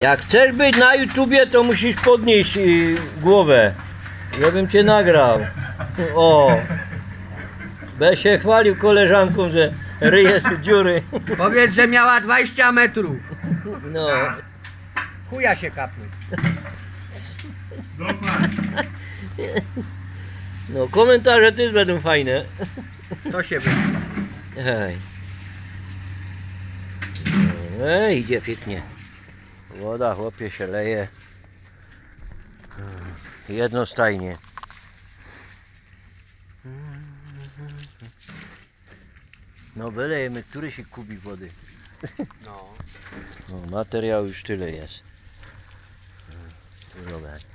Jak chcesz być na YouTubie, to musisz podnieść głowę. Ja bym cię nagrał. O! Będę się chwalił koleżanką, że ryje z dziury. Powiedz, że miała 20 metrów. No. Chuja się kapnąć. No, komentarze też będą fajne. To się wyjdzie. Hej. Idzie pięknie. Woda, chłopie, się leje. Jednostajnie. No wylejemy, który się kubik wody. No. No, materiał już tyle jest. Dobra.